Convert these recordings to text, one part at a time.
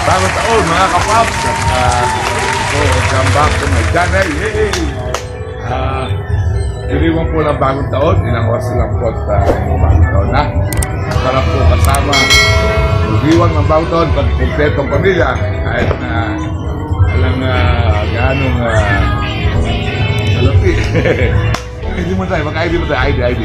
Bagong taon mga kapaps at welcome back to my channel. Yay! Iniwan po ng bagong taon, ilang oras lang po at bagong taon na. Para po kasama iniwan ng bagong taon pag kompletong pamilya kahit na alang gaanong alapi. Hindi mo tayo, mag-ID mo tayo, ID.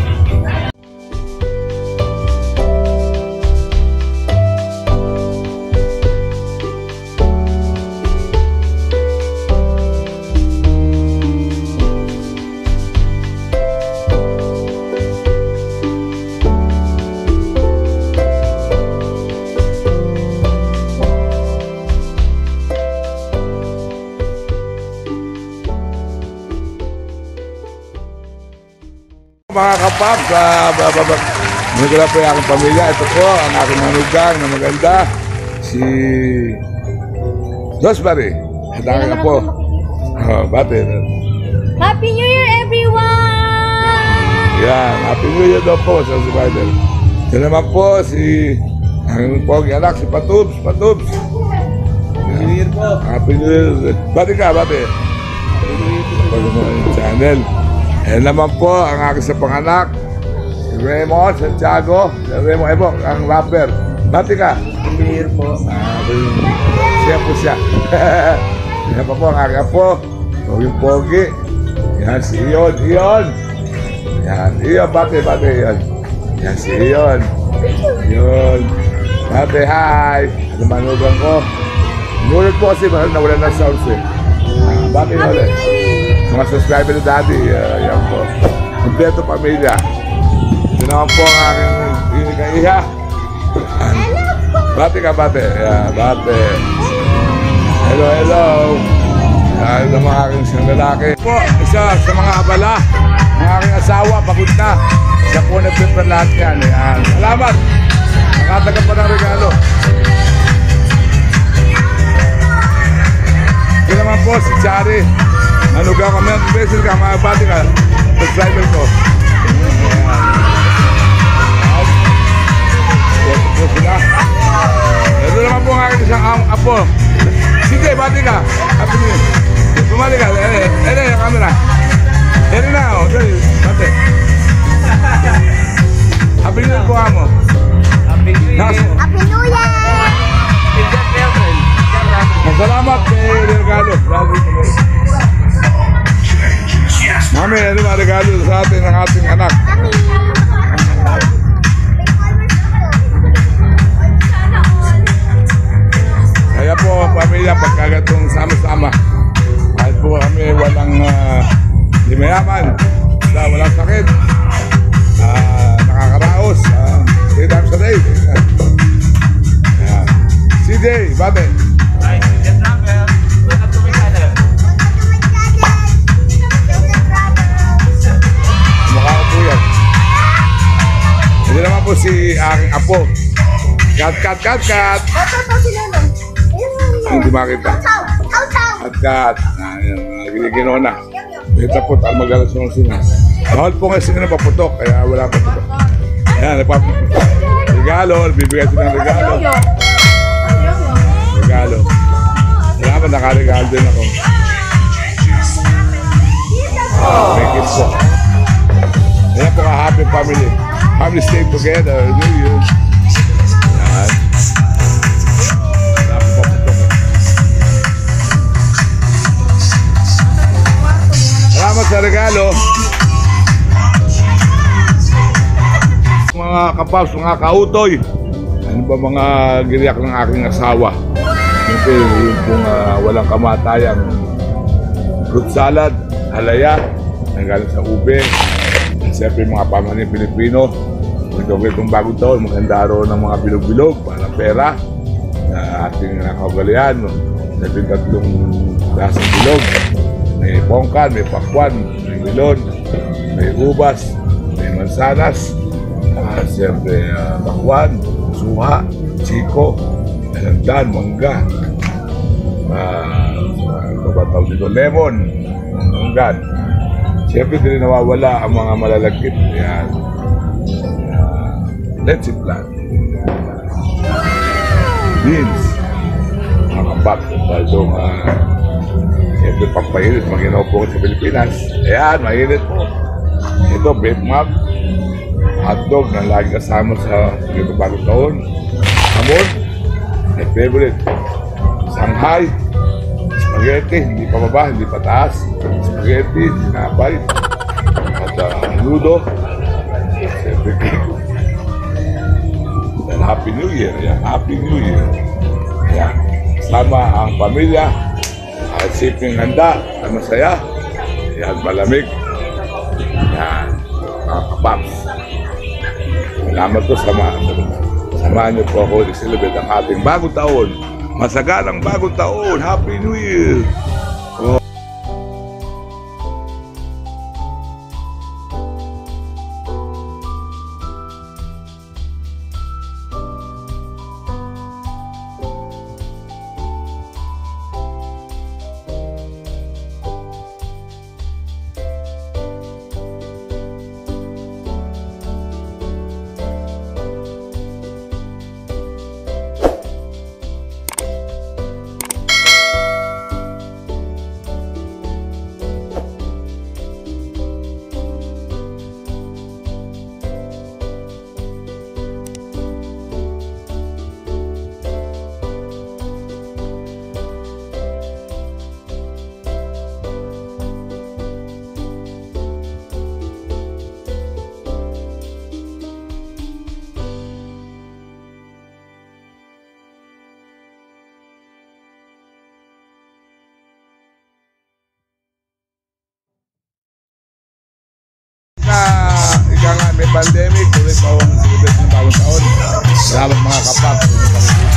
Mga kapaps, ko na po yung aking pamilya. Ito po ang aking manugang na maganda, si Rosemary. At aking po. Bate. Happy New Year, everyone! Yan, Happy New Year daw po sa Spider. Ito naman po si ang pogi anak, si Patubs. Happy New Year po. Happy New Year. Bate ka, bate. Happy New Year po sa channel. Ayan naman po ang aking sa panganak, si Raymond Santiago, si Raymond Evo, ang rapper. Bati ka? Happy po. Siya po siya. Yan pa po ang aking apo, Pogi. Yan si Ion. Yan, Ion, bati, Ion. Yan si Ion. Bati, hi. Ano manugang ko? Nunod po kasi nawala ng sounds eh. Bati ulit. Mga subscriber ni Daddy, yan po. Kompleto pamilya. Ito naman po ang aking inikaiha. Bate ka, bate. Yeah, bate. Hello. Yan ang mga aking isang lalaki. Po, isa sa mga abala, ang aking asawa, pagod na. Siya po nag-prepare lahat yan. Yan. Salamat. Nakataga pa ng regalo. Ito naman po si Chari. Manugang kami, beses ka, mga bati ka, subscriber ko. Ito sila. Ito naman po ang aking isang apo. Sige, bati ka. Happy New Year. Bumali ka. Yung camera. Na, o. Bati. Happy New Year po ka mo. Happy New Year. Happy New Year! Masalamat kay regalo. Mami, ano ba regalo sa atin ng ating anak? Kaya po pamilya pagkagatong sama-sama. Kahit po kami walang di mayaman, walang sakit, nakakaraos 3 times a day. CJ, bate. Ito naman po si aking apo. Kat. Hindi makita. Kat. Giniginaw na. Ito po, magalas ng sina. Bawal po kasi na paputok, kaya wala paputok. Ayan, regalo. Bibigay sila ng regalo. Salamat, nakaregalo din ako. May kids po. Ayan po ka, happy family. Family stay together, New Year. Yan. Salamat sa regalo. Mga kapaps, mga kautoy. Ano ba mga giriyak ng aking asawa? Siyempre, yung pong walang kamatayang fruit salad, halaya, nanggaling sa ube. Siyempre mga pamanin Pilipino, itong bagong taon, maganda araw ng mga bilog-bilog para pera na ating nakagalian. Siyempre 3 lasang bilog. May pongkan, may pakwan, may milon, may ubas, may mansanas, siyempre pakwan, suha, chiko, alandan, mangga, tawag dito, lemon, manggan. Siyempre din nawawala ang mga malalagkit. Yan. Let's see plan. Beans. kapaps. Dahil doon, siyempre pampainit, maginaw po sa Pilipinas. Ayan, mainit po. Ito, beef map, hotdog na lagi kasama sa ganito bagong taon. Hamon, my favorite. Shanghai, spaghetti, hindi pa baba, hindi pa taas. Spaghetti, sinapay, at nudo. Siyempre, and Happy New Year. Ayan, Happy New Year. Ayan, kasama ang pamilya. At siping handa, na masaya. Ayan, malamig. Ayan, mga kapaps. Salamat po samahan niyo po ako i-celebrate ang ating bagong taon. Masaganang bagong taon. Happy New Year! Ika nga may pandemic, tuloy pa akong celebrate ng bagong taon. Salamat mga kapaps.